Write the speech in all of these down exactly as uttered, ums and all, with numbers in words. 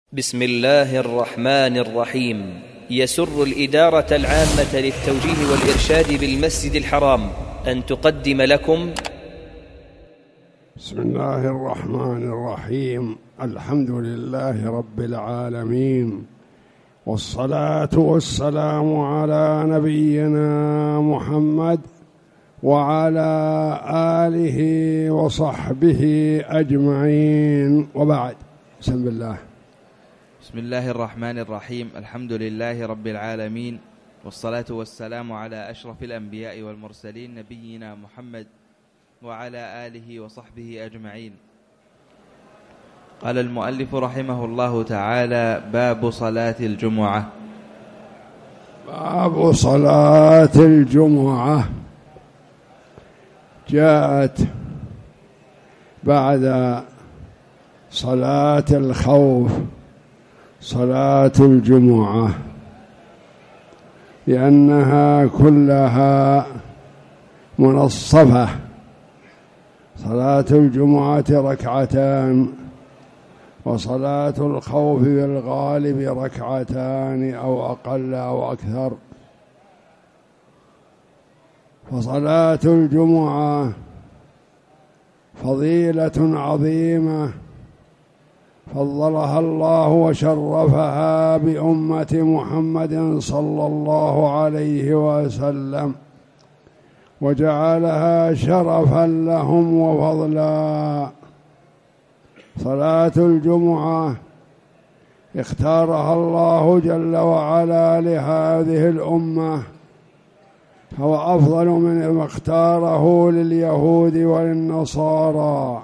بسم الله الرحمن الرحيم. يسر الإدارة العامة للتوجيه والإرشاد بالمسجد الحرام أن تقدم لكم بسم الله الرحمن الرحيم. الحمد لله رب العالمين، والصلاة والسلام على نبينا محمد وعلى آله وصحبه أجمعين، وبعد. بسم الله. بسم الله الرحمن الرحيم. الحمد لله رب العالمين، والصلاة والسلام على أشرف الأنبياء والمرسلين نبينا محمد وعلى آله وصحبه أجمعين. قال المؤلف رحمه الله تعالى: باب صلاة الجمعة. باب صلاة الجمعة جاءت بعد صلاة الخوف صلاة الجمعة، لأنها كلها منصفة. صلاة الجمعة ركعتان، وصلاة الخوف بالغالب ركعتان أو أقل أو أكثر. فصلاة الجمعة فضيلة عظيمة فضلها الله وشرفها بأمة محمد صلى الله عليه وسلم، وجعلها شرفا لهم وفضلا. صلاة الجمعة اختارها الله جل وعلا لهذه الأمة، هو أفضل من ما اختاره لليهود وللنصارى.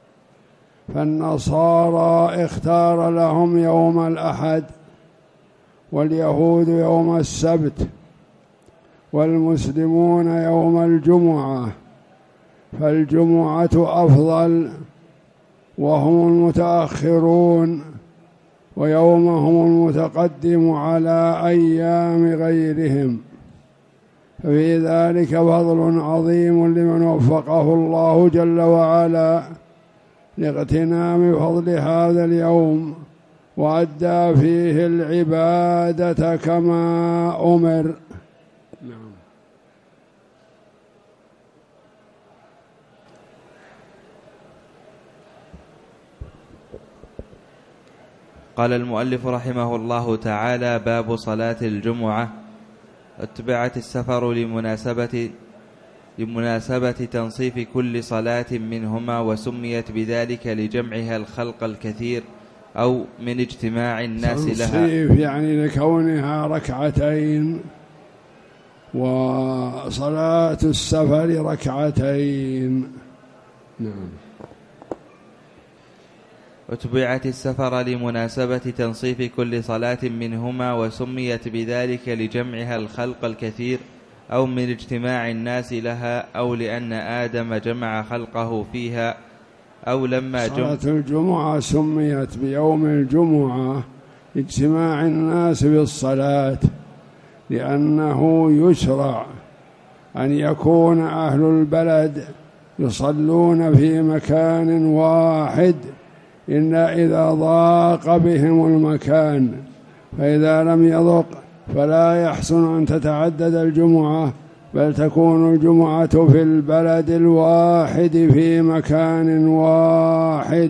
فالنصارى اختار لهم يوم الأحد، واليهود يوم السبت، والمسلمون يوم الجمعة. فالجمعة أفضل، وهم المتأخرون، ويومهم المتقدم على أيام غيرهم. ففي ذلك فضل عظيم لمن وفقه الله جل وعلا لاغتنام فضل هذا اليوم، وأدى فيه العبادة كما أمر. نعم. قال المؤلف رحمه الله تعالى: باب صلاة الجمعة. اتبعت السفر لمناسبة لمناسبة تنصيف كل صلاة منهما، وسميت بذلك لجمعها الخلق الكثير أو من اجتماع الناس لها. تنصيف يعني لكونها ركعتين، وصلاة السفر ركعتين. نعم. وتبعت السفر لمناسبة تنصيف كل صلاة منهما، وسميت بذلك لجمعها الخلق الكثير أو من اجتماع الناس لها، أو لأن آدم جمع خلقه فيها، أو لما جمع. صلاة الجمعة سميت بيوم الجمعة اجتماع الناس بالصلاة، لأنه يشرع أن يكون أهل البلد يصلون في مكان واحد، إلا إذا ضاق بهم المكان. فإذا لم يضق فلا يحسن أن تتعدد الجمعة، بل تكون الجمعة في البلد الواحد في مكان واحد.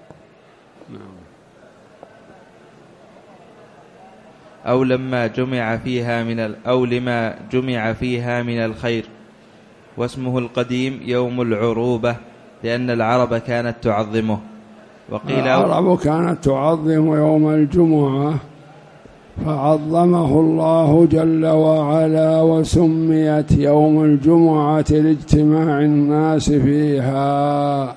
أو لما جمع فيها من ال... أو لما جمع فيها من الخير. واسمه القديم يوم العروبة، لأن العرب كانت تعظمه. وقيل العرب كانت تعظم يوم الجمعة، فعظمه الله جل وعلا، وسميت يوم الجمعة لاجتماع الناس فيها.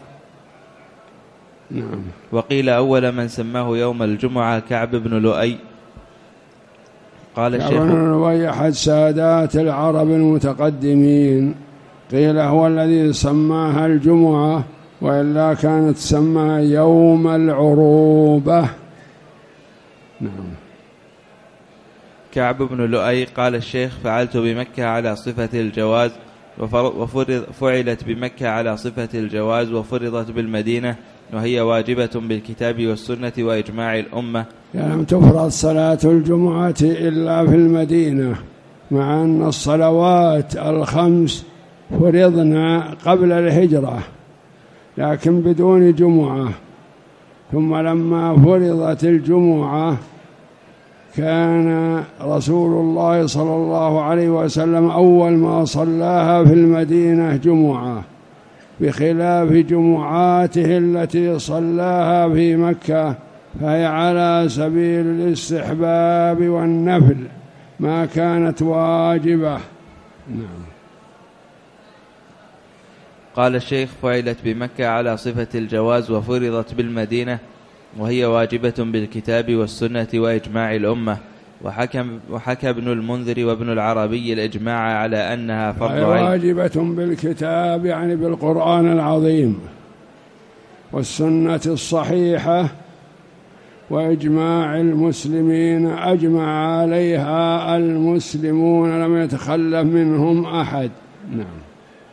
نعم. وقيل أول من سماه يوم الجمعة كعب بن لؤي. قال الشيخ كعب بن لؤي أحد سادات العرب المتقدمين، قيل هو الذي سماها الجمعة، وإلا كانت تسمى يوم العروبة. نعم. كعب بن لؤي. قال الشيخ: فعلت بمكة على صفة الجواز، وفعلت بمكة على صفة الجواز، وفرضت بالمدينة وهي واجبة بالكتاب والسنة وإجماع الأمة. يعني لم تفرض صلاة الجمعة إلا في المدينة، مع أن الصلوات الخمس فرضنا قبل الهجرة لكن بدون جمعة، ثم لما فرضت الجمعة كان رسول الله صلى الله عليه وسلم أول ما صلاها في المدينة جمعة، بخلاف جمعاته التي صلاها في مكة، فهي على سبيل الاستحباب والنفل ما كانت واجبة. نعم. قال الشيخ: فعلت بمكة على صفة الجواز وفرضت بالمدينة وهي واجبة بالكتاب والسنة وإجماع الأمة. وحكى, وحكى ابن المنذر وابن العربي الإجماع على أنها فرض عين. واجبة بالكتاب يعني بالقرآن العظيم والسنة الصحيحة وإجماع المسلمين، أجمع عليها المسلمون لم يتخلف منهم أحد. نعم.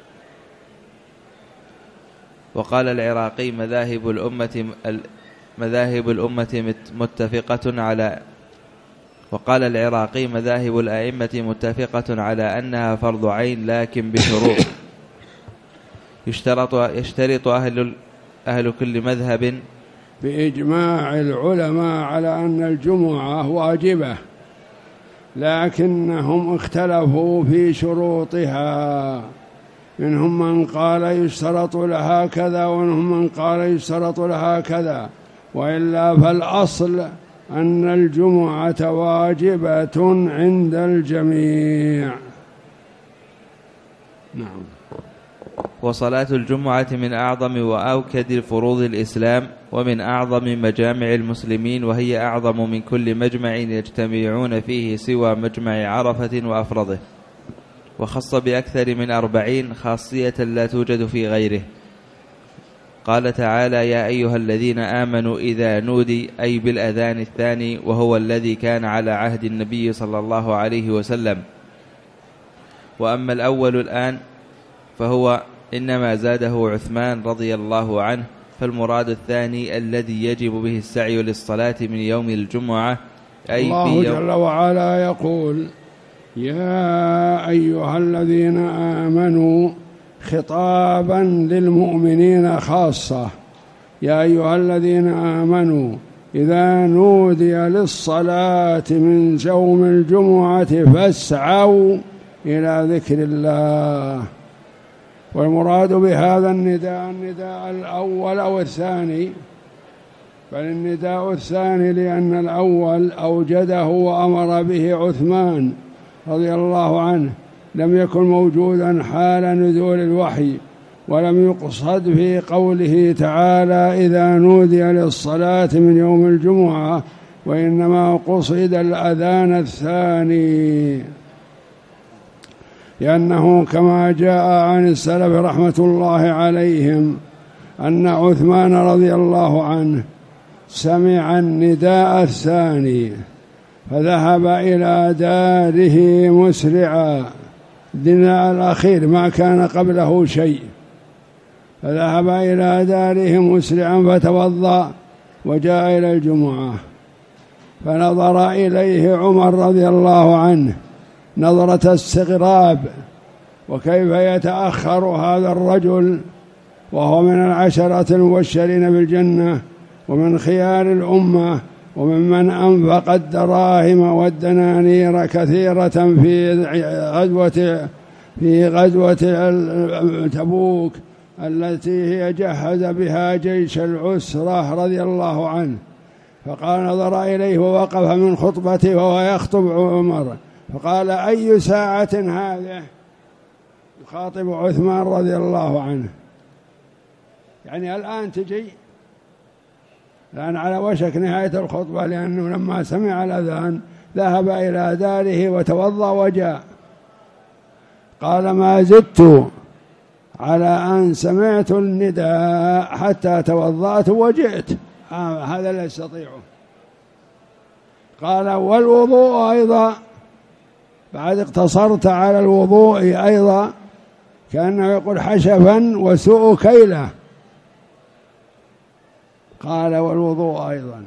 وقال العراقي: مذاهب الأمة مذاهب الأمة متفقة على وقال العراقي مذاهب الأئمة متفقة على أنها فرض عين لكن بشروط يشترط يشترط أهل أهل كل مذهب بإجماع العلماء على أن الجمعة واجبة، لكنهم اختلفوا في شروطها، منهم من قال يشترط لها كذا ومنهم من قال يشترط لها كذا، وإلا فالأصل أن الجمعة واجبة عند الجميع. نعم. وصلاة الجمعة من أعظم وأوكد فروض الإسلام ومن أعظم مجامع المسلمين، وهي أعظم من كل مجمع يجتمعون فيه سوى مجمع عرفة وأفرضه، وخص بأكثر من أربعين خاصية لا توجد في غيره. قال تعالى: يا أيها الذين آمنوا إذا نودي، أي بالأذان الثاني، وهو الذي كان على عهد النبي صلى الله عليه وسلم. وأما الأول الآن فهو إنما زاده عثمان رضي الله عنه، فالمراد الثاني الذي يجب به السعي للصلاة من يوم الجمعة، أي الله جل وعلا يقول: يا أيها الذين آمنوا، خطابا للمؤمنين خاصة. يا أيها الذين آمنوا إذا نودي للصلاة من يوم الجمعة فاسعوا إلى ذكر الله. والمراد بهذا النداء النداء الأول أو الثاني، بل النداء الثاني لأن الأول أوجده وأمر به عثمان رضي الله عنه، لم يكن موجودا حال نزول الوحي، ولم يقصد في قوله تعالى إذا نودي للصلاة من يوم الجمعة، وإنما قصد الأذان الثاني، لأنه كما جاء عن السلف رحمة الله عليهم أن عثمان رضي الله عنه سمع النداء الثاني فذهب إلى داره مسرعا. النداء الأخير ما كان قبله شيء، فذهب إلى داره مسرعا فتوضأ وجاء إلى الجمعة، فنظر إليه عمر رضي الله عنه نظرة استغراب، وكيف يتأخر هذا الرجل وهو من العشرة المبشرين بالجنة ومن خيار الأمة وممن أنفق الدراهم والدنانير كثيرة في غزوة في غزوة تبوك التي هي جهز بها جيش العسرة رضي الله عنه. فقال نظر إليه ووقف من خطبته وهو يخطب عمر، فقال أي ساعة هذه؟ يخاطب عثمان رضي الله عنه، يعني الآن تجي، الآن على وشك نهاية الخطبة، لأنه لما سمع الأذان ذهب إلى داره وتوضأ وجاء. قال ما زدت على أن سمعت النداء حتى توضأت وجئت، آه هذا لا يستطيعه. قال والوضوء أيضا، بعد اقتصرت على الوضوء أيضا، كأنه يقول حشفا وسوء كيله، قال والوضوء أيضا.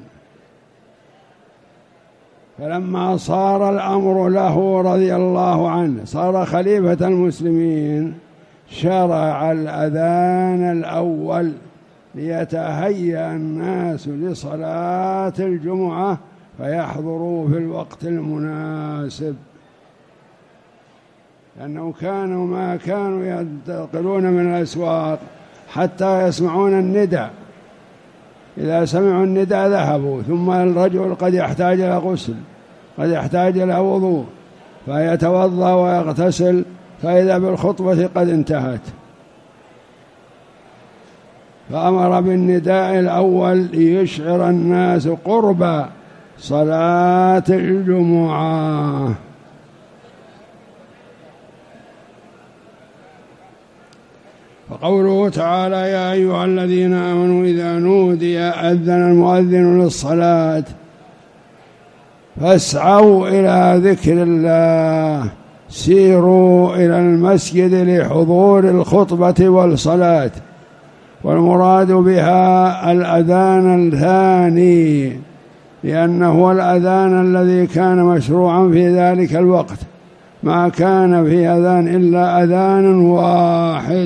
فلما صار الأمر له رضي الله عنه صار خليفة المسلمين شرع الأذان الأول ليتهيأ الناس لصلاة الجمعة فيحضروا في الوقت المناسب، لأنه كانوا ما كانوا ينتقلون من الأسواق حتى يسمعون النداء، إذا سمعوا النداء ذهبوا، ثم الرجل قد يحتاج إلى غسل، قد يحتاج إلى وضوء، فيتوضأ ويغتسل، فإذا بالخطبة قد انتهت، فأمر بالنداء الأول ليشعر الناس قرب صلاة الجمعة. وقوله تعالى يا أيها الذين آمنوا إذا نودي أذن المؤذن للصلاة فاسعوا إلى ذكر الله، سيروا إلى المسجد لحضور الخطبة والصلاة، والمراد بها الأذان الثاني، لأنه هو الأذان الذي كان مشروعا في ذلك الوقت، ما كان في أذان إلا أذان واحد.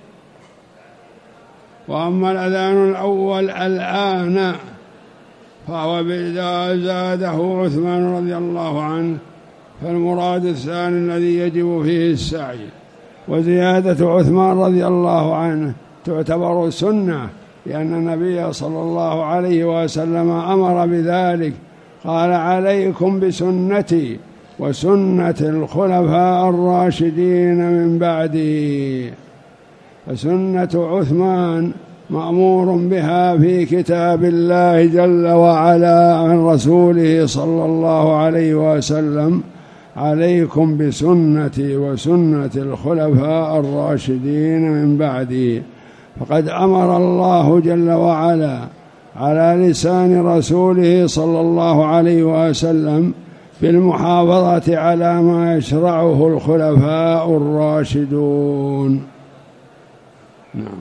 وأما الأذان الأول الآن فهو بإذا زاده عثمان رضي الله عنه، فالمراد الثاني الذي يجب فيه السعي. وزيادة عثمان رضي الله عنه تعتبر سنة، لأن النبي صلى الله عليه وسلم أمر بذلك، قال عليكم بسنتي وسنة الخلفاء الراشدين من بعدي. فسنة عثمان مأمور بها في كتاب الله جل وعلا عن رسوله صلى الله عليه وسلم، عليكم بسنتي وسنة الخلفاء الراشدين من بعدي. فقد أمر الله جل وعلا على لسان رسوله صلى الله عليه وسلم بالمحافظة على ما يشرعه الخلفاء الراشدون. نعم.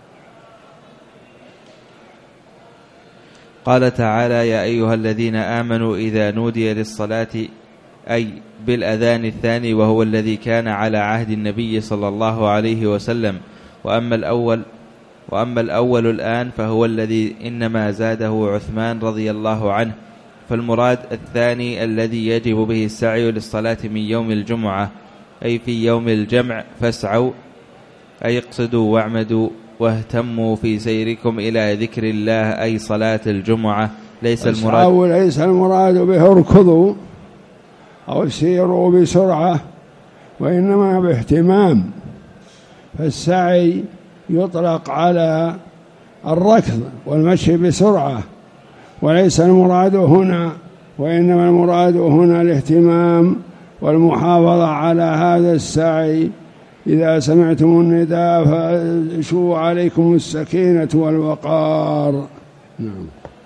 قال تعالى يا أيها الذين آمنوا إذا نودي للصلاة، أي بالأذان الثاني، وهو الذي كان على عهد النبي صلى الله عليه وسلم. وأما الأول وأما الأول الآن فهو الذي إنما زاده عثمان رضي الله عنه، فالمراد الثاني الذي يجب به السعي للصلاة من يوم الجمعة، أي في يوم الجمع، فاسعوا أي اقصدوا واعمدوا واهتموا في سيركم إلى ذكر الله، أي صلاة الجمعة. ليس المراد ليس المراد به اركضوا أو سيروا بسرعة، وإنما باهتمام. فالسعي يطلق على الركض والمشي بسرعة، وليس المراد هنا، وإنما المراد هنا الاهتمام والمحافظة على هذا السعي. إذا سمعتم النداء فأشوا عليكم السكينة والوقار. نعم.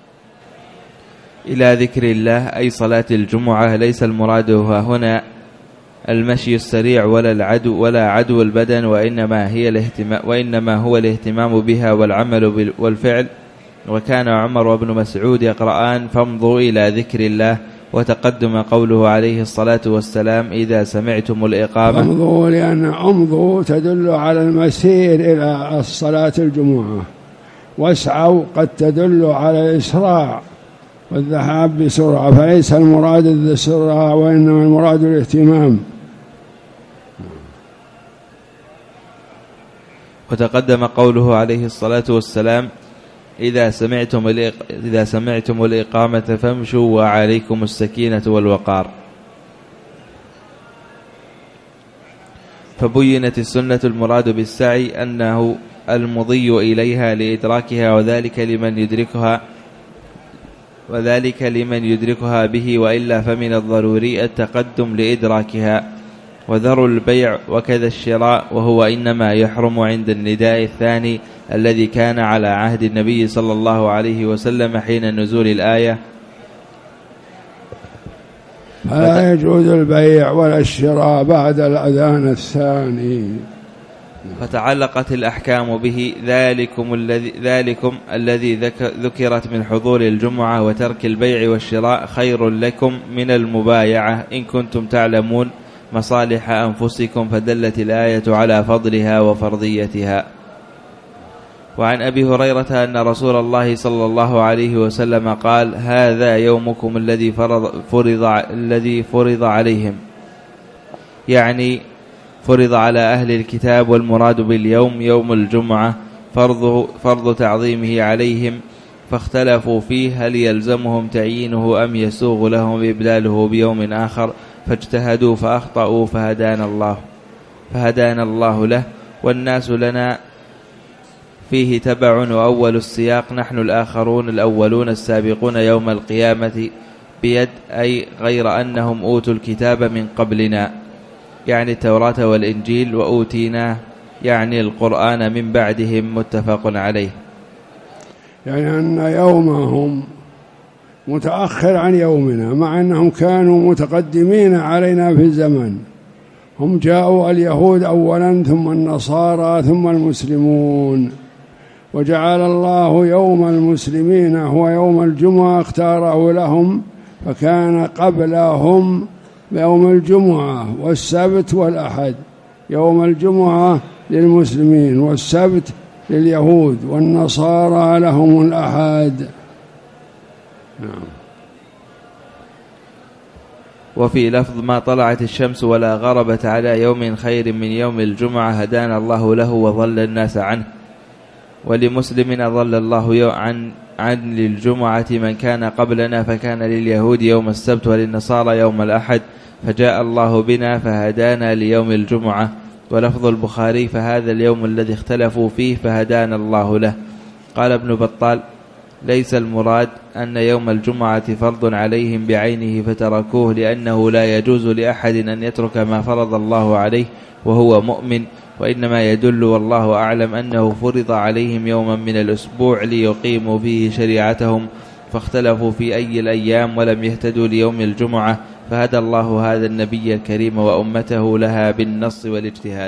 إلى ذكر الله أي صلاة الجمعة. ليس المراد هنا المشي السريع ولا العدو ولا عدو البدن، وإنما هي الاهتمام وإنما هو الاهتمام بها والعمل والفعل. وكان عمر وابن مسعود يقرآن فامضوا إلى ذكر الله، وتقدم قوله عليه الصلاة والسلام إذا سمعتم الإقامة. امضوا، لأن امضوا تدل على المسير إلى الصلاة الجمعة، واسعوا قد تدل على الإسراع والذهاب بسرعة، فليس المراد السرعة وإنما المراد الاهتمام. وتقدم قوله عليه الصلاة والسلام إذا سمعتم إذا سمعتم الإقامة فامشوا وعليكم السكينة والوقار. فبينت السنة المراد بالسعي أنه المضي إليها لإدراكها، وذلك لمن يدركها وذلك لمن يدركها به، وإلا فمن الضروري التقدم لإدراكها. وذروا البيع وكذا الشراء، وهو إنما يحرم عند النداء الثاني الذي كان على عهد النبي صلى الله عليه وسلم حين نزول الآية. لا يجوز البيع ولا الشراء بعد الأذان الثاني، فتعلقت الأحكام به. ذلكم الذي, ذلكم الذي ذكرت من حضور الجمعة وترك البيع والشراء خير لكم من المبايعة إن كنتم تعلمون مصالح أنفسكم. فدلت الآية على فضلها وفرضيتها. وعن أبي هريرة أن رسول الله صلى الله عليه وسلم قال: هذا يومكم الذي فرض, فرض, الذي فرض عليهم، يعني فرض على أهل الكتاب، والمراد باليوم يوم الجمعة، فرض, فرض تعظيمه عليهم. فاختلفوا فيه هل يلزمهم تعيينه أم يسوغ لهم إبداله بيوم آخر، فاجتهدوا فأخطأوا فهدانا الله فهدانا الله له. والناس لنا فيه تبع، وأول السياق نحن الآخرون الأولون السابقون يوم القيامة بيد، أي غير أنهم أوتوا الكتاب من قبلنا، يعني التوراة والإنجيل، وأوتيناه يعني القرآن من بعدهم، متفق عليه. يعني أن يومهم متأخر عن يومنا، مع أنهم كانوا متقدمين علينا في الزمن. هم جاءوا اليهود أولا، ثم النصارى، ثم المسلمون، وجعل الله يوم المسلمين هو يوم الجمعة، اختاره لهم، فكان قبلهم يوم الجمعة والسبت والأحد. يوم الجمعة للمسلمين، والسبت لليهود، والنصارى لهم الأحد. نعم. وفي لفظ: ما طلعت الشمس ولا غربت على يوم خير من يوم الجمعة هدانا الله له وضل الناس عنه. ولمسلم: أضل الله عن عن للجمعة من كان قبلنا، فكان لليهود يوم السبت وللنصارى يوم الأحد، فجاء الله بنا فهدانا ليوم الجمعة. ولفظ البخاري: فهذا اليوم الذي اختلفوا فيه فهدانا الله له. قال ابن بطال: ليس المراد أن يوم الجمعة فرض عليهم بعينه فتركوه، لأنه لا يجوز لأحد أن يترك ما فرض الله عليه وهو مؤمن، وإنما يدل والله أعلم أنه فرض عليهم يوما من الأسبوع ليقيموا فيه شريعتهم، فاختلفوا في أي الأيام ولم يهتدوا ليوم الجمعة، فهدى الله هذا النبي الكريم وأمته لها بالنص والاجتهاد.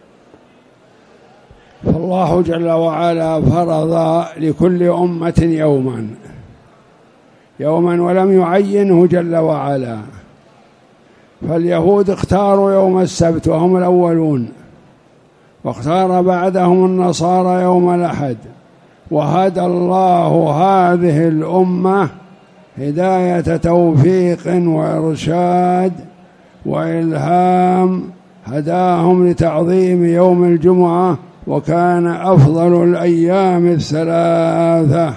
فالله جل وعلا فرض لكل أمة يوما يوما ولم يعينه جل وعلا. فاليهود اختاروا يوم السبت وهم الأولون، واختار بعدهم النصارى يوم الأحد. وهدى الله هذه الأمة هداية توفيق وإرشاد وإلهام، هداهم لتعظيم يوم الجمعة، وكان أفضل الأيام الثلاثة.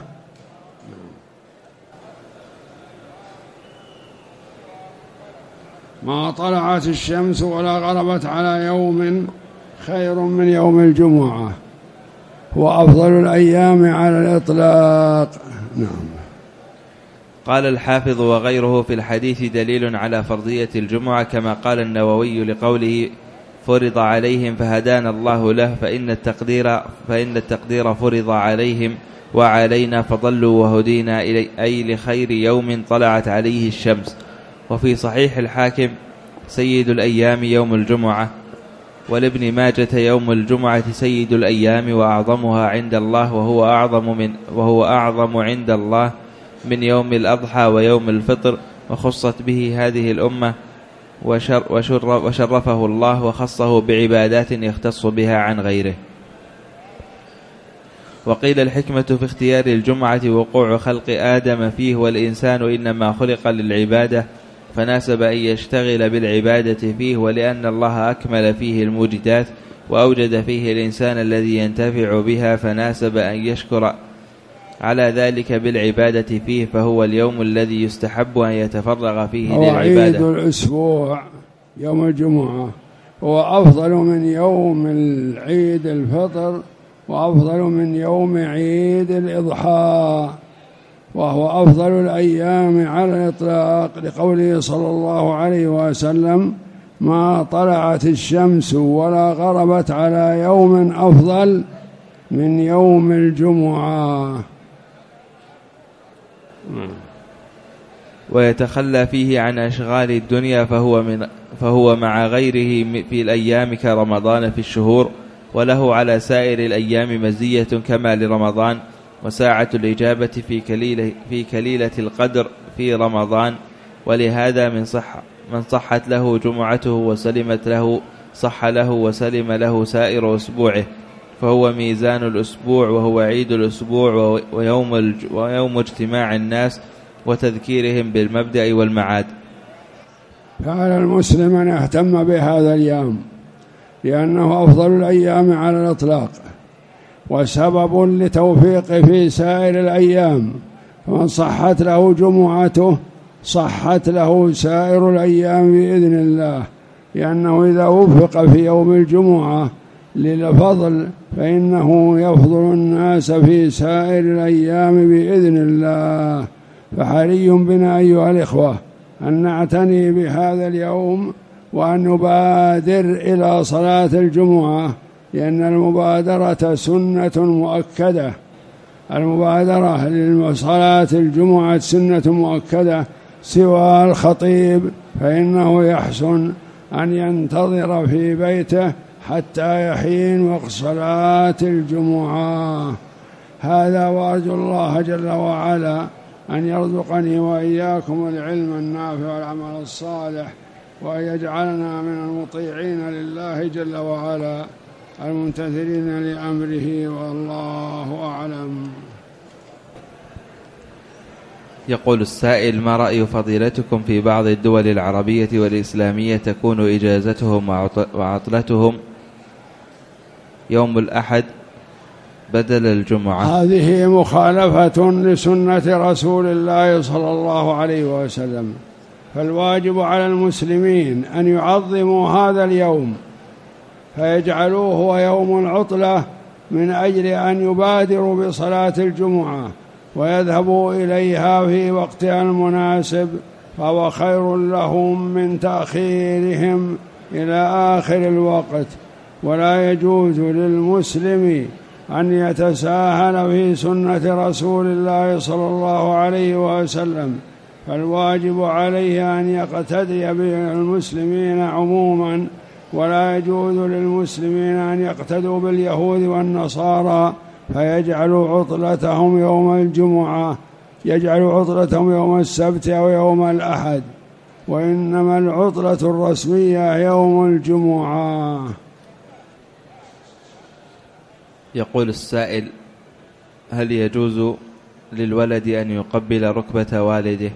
ما طلعت الشمس ولا غربت على يوم خير من يوم الجمعة، هو أفضل الأيام على الإطلاق. نعم. قال الحافظ: وغيره في الحديث دليل على فرضية الجمعة، كما قال النووي لقوله فرض عليهم فهدانا الله له، فإن التقدير, فإن التقدير فرض عليهم وعلينا فضلوا وهدينا إلي، أي لخير يوم طلعت عليه الشمس. وفي صحيح الحاكم: سيد الأيام يوم الجمعة. ولابن ماجة: يوم الجمعة سيد الأيام وأعظمها عند الله، وهو أعظم, من وهو أعظم عند الله من يوم الأضحى ويوم الفطر، وخصت به هذه الأمة وشر وشر وشرفه الله وخصه بعبادات يختص بها عن غيره. وقيل: الحكمة في اختيار الجمعة وقوع خلق آدم فيه، والإنسان إنما خلق للعبادة، فناسب أن يشتغل بالعبادة فيه، ولأن الله أكمل فيه الموجدات وأوجد فيه الإنسان الذي ينتفع بها، فناسب أن يشكر على ذلك بالعبادة فيه، فهو اليوم الذي يستحب أن يتفرغ فيه للعبادة. عيد الأسبوع يوم الجمعة هو أفضل من يوم العيد الفطر، وأفضل من يوم عيد الإضحى، وهو أفضل الأيام على الإطلاق، لقوله صلى الله عليه وسلم: ما طلعت الشمس ولا غربت على يوم أفضل من يوم الجمعة. ويتخلى فيه عن أشغال الدنيا، فهو, من فهو مع غيره في الأيام كرمضان في الشهور، وله على سائر الأيام مزية كما لرمضان، وساعة الإجابة في كليلة, في كليلة القدر في رمضان، ولهذا من صح من صحت له جمعته وسلمت له صح له وسلم له سائر أسبوعه، فهو ميزان الأسبوع، وهو عيد الأسبوع ويوم, ويوم اجتماع الناس وتذكيرهم بالمبدأ والمعاد. فعلى المسلم أن يهتم بهذا اليوم، لأنه أفضل الأيام على الإطلاق وسبب لتوفيق في سائر الأيام، فمن صحت له جمعته صحت له سائر الأيام بإذن الله، لأنه إذا وفق في يوم الجمعة للفضل فإنه يفضل الناس في سائر الأيام بإذن الله. فحري بنا أيها الإخوة أن نعتني بهذا اليوم وأن نبادر إلى صلاة الجمعة، لأن المبادرة سنة مؤكدة. المبادرة لصلاة الجمعة سنة مؤكدة، سوى الخطيب فإنه يحسن أن ينتظر في بيته حتى يحين وقت صلاة الجمعة. هذا وأرجو الله جل وعلا أن يرزقني وإياكم العلم النافع والعمل الصالح، وأن يجعلنا من المطيعين لله جل وعلا الممتثلين لأمره، والله أعلم. يقول السائل: ما رأي فضيلتكم في بعض الدول العربية والإسلامية تكون إجازتهم وعطلتهم يوم الأحد بدل الجمعة؟ هذه مخالفة لسنة رسول الله صلى الله عليه وسلم، فالواجب على المسلمين أن يعظموا هذا اليوم فيجعلوه هو يوم العطلة من أجل أن يبادروا بصلاة الجمعة ويذهبوا إليها في وقتها المناسب، فهو خير لهم من تأخيرهم إلى آخر الوقت. ولا يجوز للمسلم أن يتساهل في سنة رسول الله صلى الله عليه وسلم، فالواجب عليه أن يقتدي بالمسلمين عموما، ولا يجوز للمسلمين أن يقتدوا باليهود والنصارى فيجعلوا عطلتهم يوم الجمعة، يجعلوا عطلتهم يوم السبت أو يوم الأحد، وإنما العطلة الرسمية يوم الجمعة. يقول السائل: هل يجوز للولد أن يقبل ركبة والده؟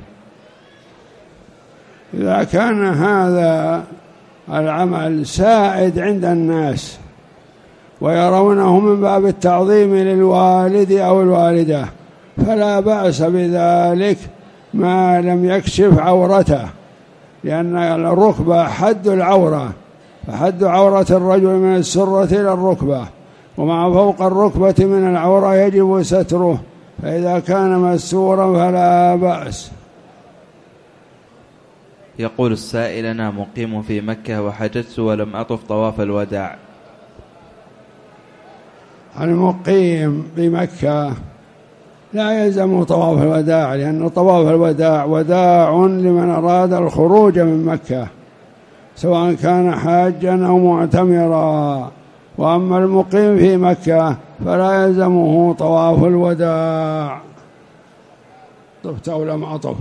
إذا كان هذا العمل سائد عند الناس ويرونه من باب التعظيم للوالد أو الوالدة فلا بأس بذلك ما لم يكشف عورته، لأن الركبة حد العورة، فحد عورة الرجل من السرة إلى الركبة، ومع فوق الركبة من العورة يجب ستره، فإذا كان مستورا فلا بأس. يقول السائل: أنا مقيم في مكة وحججت ولم أطف طواف الوداع. المقيم بمكة لا يلزم طواف الوداع، لأن طواف الوداع وداع لمن أراد الخروج من مكة سواء كان حاجا أو معتمرا، وأما المقيم في مكة فلا يلزمه طواف الوداع. طفت أو لم أطف؟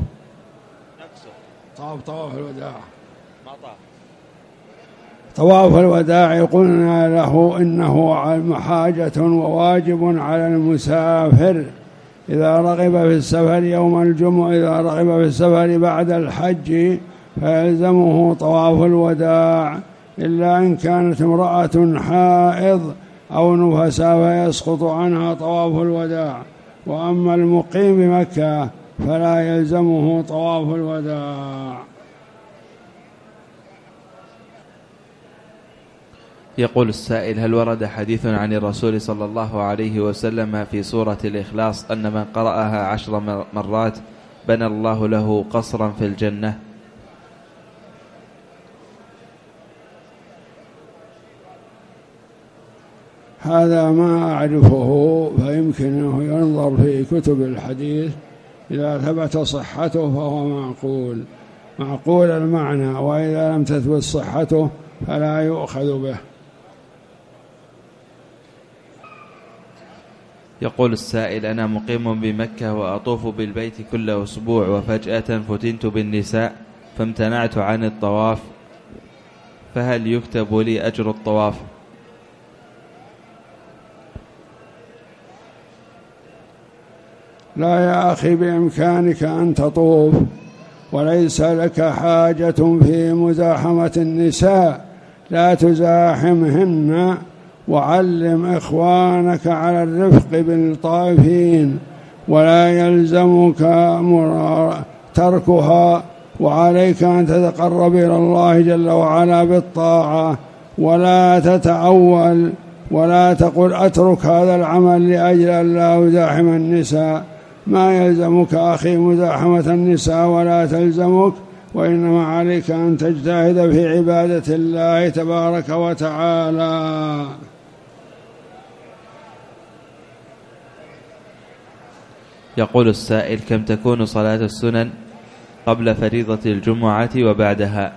طواف طواف الوداع ما طاف. طواف الوداع قلنا له إنه حاجة وواجب على المسافر إذا رغب في السفر يوم الجمعة، إذا رغب في السفر بعد الحج فيلزمه طواف الوداع، إلا إن كانت امرأة حائض أو نفساء فيسقط عنها طواف الوداع. وأما المقيم بمكة فلا يلزمه طواف الوداع. يقول السائل: هل ورد حديث عن الرسول صلى الله عليه وسلم في سورة الإخلاص أن من قرأها عشر مرات بنى الله له قصرا في الجنة؟ هذا ما أعرفه، فيمكنه ينظر في كتب الحديث، إذا ثبت صحته فهو معقول معقول المعنى، وإذا لم تثبت صحته فلا يؤخذ به. يقول السائل: أنا مقيم بمكة وأطوف بالبيت كل أسبوع، وفجأة فتنت بالنساء فامتنعت عن الطواف، فهل يكتب لي أجر الطواف؟ لا يا أخي، بإمكانك أن تطوف، وليس لك حاجة في مزاحمة النساء، لا تزاحمهن، وعلم إخوانك على الرفق بالطائفين، ولا يلزمك تركها، وعليك أن تتقرب إلى الله جل وعلا بالطاعة، ولا تتعول ولا تقل أترك هذا العمل لأجل أن لا أزاحم النساء. ما يلزمك أخي مزاحمة النساء ولا تلزمك، وإنما عليك أن تجتهد في عبادة الله تبارك وتعالى. يقول السائل: كم تكون صلاة السنن قبل فريضة الجمعة وبعدها؟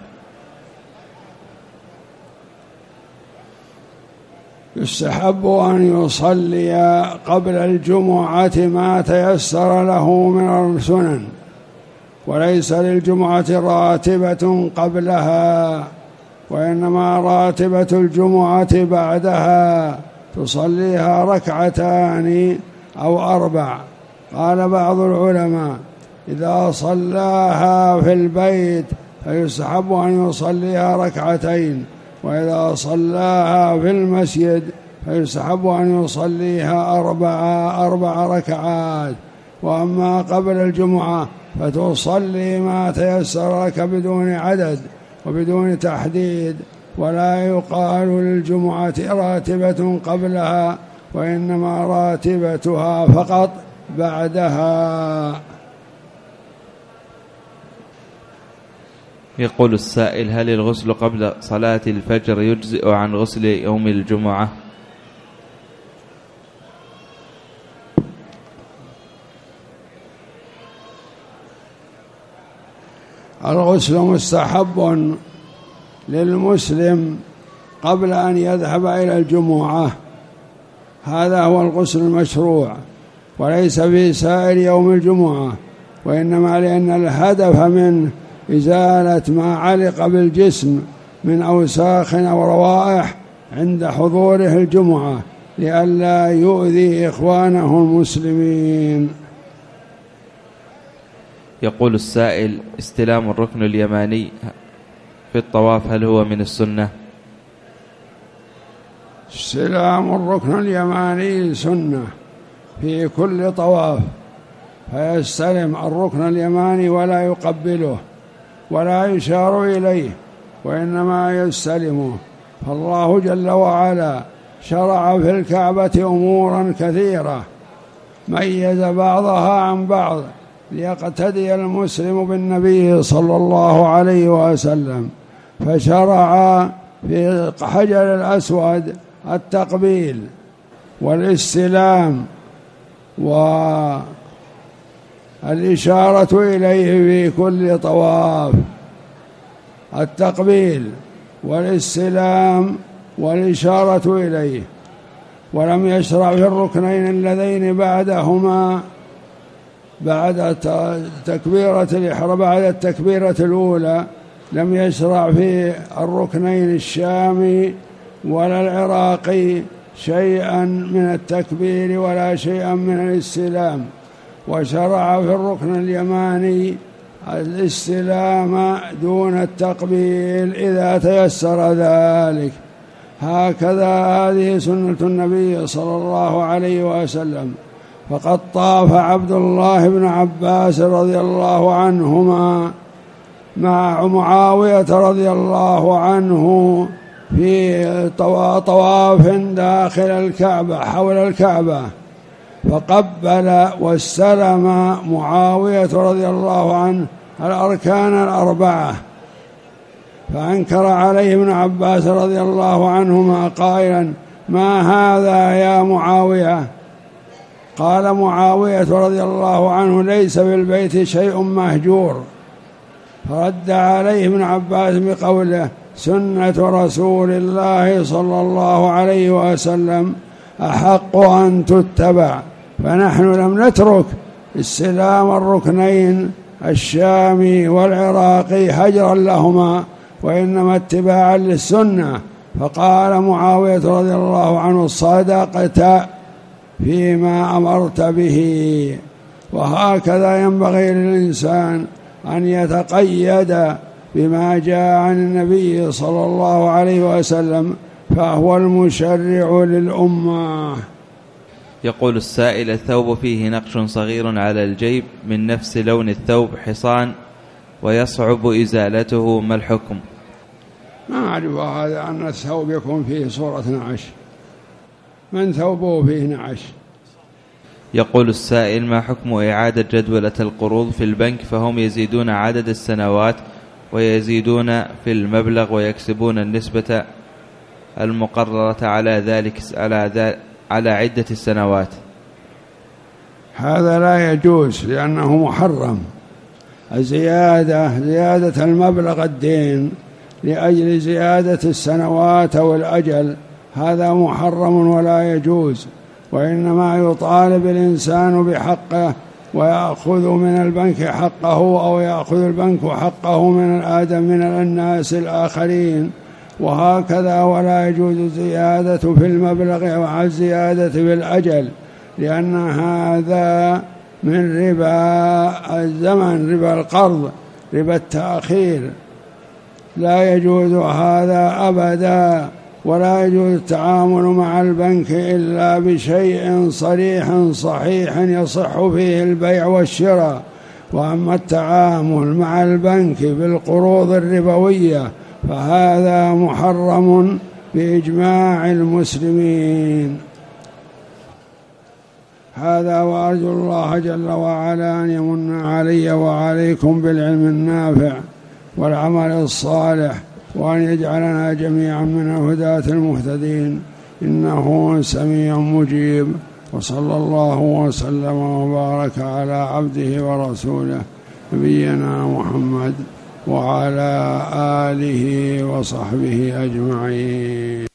يستحب أن يصلي قبل الجمعة ما تيسر له من السنن، وليس للجمعة راتبة قبلها، وإنما راتبة الجمعة بعدها، تصليها ركعتان أو أربع. قال بعض العلماء: إذا صلاها في البيت فيستحب أن يصليها ركعتين، وإذا صلاها في المسجد فيستحب أن يصليها أربع أربع ركعات. وأما قبل الجمعة فتصلي ما تيسر لك بدون عدد وبدون تحديد، ولا يقال للجمعة راتبة قبلها، وإنما راتبتها فقط بعدها. يقول السائل: هل الغسل قبل صلاة الفجر يجزئ عن غسل يوم الجمعة؟ الغسل مستحب للمسلم قبل أن يذهب إلى الجمعة، هذا هو الغسل المشروع، وليس في سائر يوم الجمعة، وإنما لأن الهدف منه إزالة ما علق بالجسم من أوساخ أو روائح عند حضوره الجمعة، لئلا يؤذي إخوانه المسلمين. يقول السائل: استلام الركن اليماني في الطواف هل هو من السنة؟ استلام الركن اليماني سنة في كل طواف، فيستلم الركن اليماني ولا يقبله ولا يشار إليه، وإنما يستلمه. فالله جل وعلا شرع في الكعبة أمورا كثيرة ميز بعضها عن بعض ليقتدي المسلم بالنبي صلى الله عليه وسلم، فشرع في حجر الأسود التقبيل والاستلام والإشارة إليه في كل طواف، التقبيل والاستلام والإشارة إليه. ولم يشرع في الركنين اللذين بعدهما بعد تكبيرة الإحرام، بعد التكبيرة الأولى لم يشرع في الركنين الشامي ولا العراقي شيئا من التكبير ولا شيئا من الاستلام، وشرع في الركن اليماني الاستلام دون التقبيل إذا تيسر ذلك. هكذا هذه سنة النبي صلى الله عليه وسلم. فقد طاف عبد الله بن عباس رضي الله عنهما مع معاوية رضي الله عنه في طواف داخل الكعبة حول الكعبة، فقبل واستلم معاوية رضي الله عنه الأركان الأربعة، فأنكر عليه ابن عباس رضي الله عنهما قائلا: ما هذا يا معاوية؟ قال معاوية رضي الله عنه: ليس بالبيت شيء مهجور. فرد عليه ابن عباس بقوله: سنة رسول الله صلى الله عليه وسلم أحق أن تتبع، فنحن لم نترك استلام الركنين الشامي والعراقي هجرا لهما، وإنما اتباعا للسنة. فقال معاوية رضي الله عنه: صدقت فيما أمرت به. وهكذا ينبغي للإنسان أن يتقيد بما جاء عن النبي صلى الله عليه وسلم، فهو المشرع للأمة. يقول السائل: الثوب فيه نقش صغير على الجيب من نفس لون الثوب حصان ويصعب إزالته، ما الحكم؟ ما أعرف هذا أن الثوب يكون فيه صورة نعش، من ثوبه فيه نعش. يقول السائل: ما حكم إعادة جدولة القروض في البنك؟ فهم يزيدون عدد السنوات ويزيدون في المبلغ ويكسبون النسبة المقررة على ذلك على, ذلك على عدة السنوات. هذا لا يجوز لأنه محرم. الزيادة زيادة المبلغ الدين لأجل زيادة السنوات أو الأجل هذا محرم ولا يجوز، وإنما يطالب الإنسان بحقه ويأخذ من البنك حقه أو يأخذ البنك حقه من الآدم من الناس الآخرين، وهكذا. ولا يجوز الزيادة في المبلغ مع الزيادة في الأجل، لأن هذا من ربا الزمن، ربا القرض، ربا التأخير، لا يجوز هذا أبدا. ولا يجوز التعامل مع البنك إلا بشيء صريح صحيح يصح فيه البيع والشراء. وأما التعامل مع البنك بالقروض الربوية فهذا محرم بإجماع المسلمين. هذا، وأرجو الله جل وعلا أن يمن علي وعليكم بالعلم النافع والعمل الصالح، وأن يجعلنا جميعا من الهداة المهتدين، إنه سميع مجيب. وصلى الله وسلم وبارك على عبده ورسوله نبينا محمد وعلى آله وصحبه أجمعين.